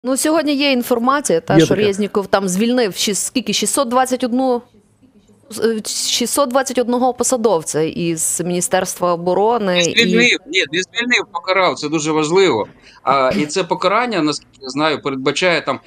Ну, сьогодні є інформація, Є що таке. Резніков там звільнив скільки? 621 посадовця із Міністерства оборони. Не звільнив, ні, не звільнив, покарав, це дуже важливо. І це покарання, наскільки я знаю, передбачає там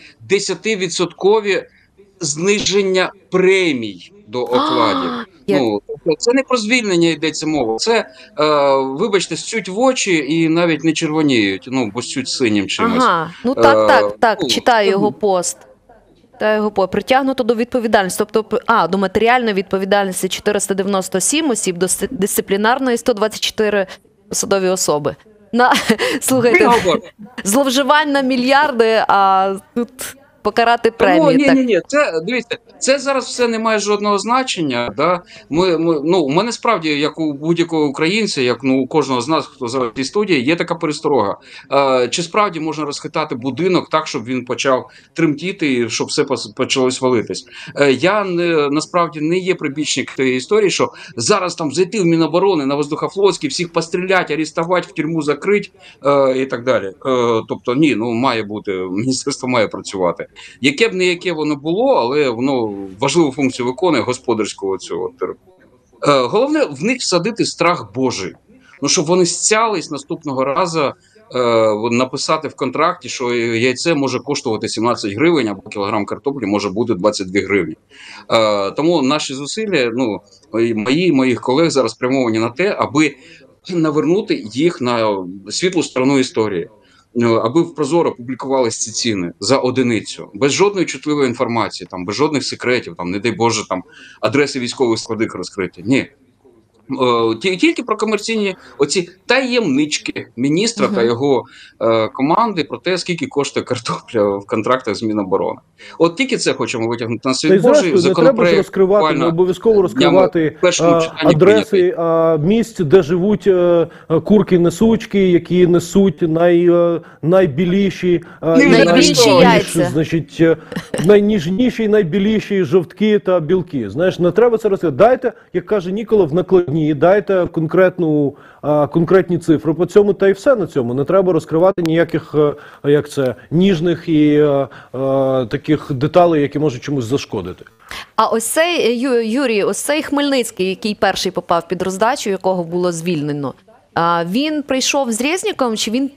10% зниження премій до окладів. Ну, це не про звільнення йдеться мова. Це, вибачте, сють в очі і навіть не червоніють, ну, бо сють синім чимось. Ага, ну так, читаю його пост. Притягнуто до відповідальності, тобто, до матеріальної відповідальності 497 осіб, до дисциплінарної 124 посадові особи. Слухайте, зловживань на мільярди, а тут покарати премії. Ні, це, дивіться, це зараз все не має жодного значення. Да? У мене справді, як у будь-якого українця, як у кожного з нас, хто зараз в цій студії, є така пересторога. Чи справді можна розхитати будинок так, щоб він почав тремтіти і щоб все почалось валитись? Я насправді не є прибічник тієї історії, що зараз там зайти в Міноборони на Воздухофлотський, всіх пострілять, арестувати, в тюрму закрити і так далі. Тобто, ні, має бути, міністерство має працювати. Яке б не яке воно було, але воно важливу функцію виконує господарського цього терапу. Головне в них всадити страх Божий. Ну, щоб вони стялись наступного разу написати в контракті, що яйце може коштувати 17 гривень, або кілограм картоплі може бути 22 гривні. Тому наші зусилля, моїх колег зараз спрямовані на те, аби навернути їх на світлу сторону історії. Аби в Прозоро публікувалися ці ціни за одиницю, без жодної чутливої інформації, там, без жодних секретів, там, не дай Боже, там, адреси військових складів розкриті. Ні. Тільки про комерційні оці таємнички міністра та його команди про те, скільки коштує картопля в контрактах з Міноборони. От тільки це хочемо витягнути на світ Божий. Не треба ж розкривати, не обов'язково розкривати адреси місць, де живуть курки-несучки, які несуть найбіліші, яйця. Значить, найніжніші, найбіліші жовтки та білки. Знаєш, не треба це розкривати. Дайте, як каже Нікола, в накладні, дайте конкретні цифри по цьому, та й все на цьому. Не треба розкривати ніяких, ніжних і таких деталей, які можуть чомусь зашкодити. А ось цей, Юрій, ось цей Хмельницький, який перший попав під роздачу, якого було звільнено, він прийшов з Резніковим, чи він